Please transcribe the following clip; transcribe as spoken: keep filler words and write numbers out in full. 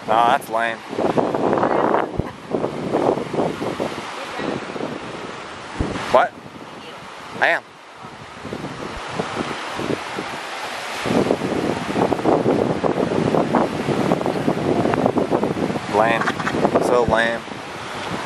Nah, that's lame. What? I am. Lame. So lame.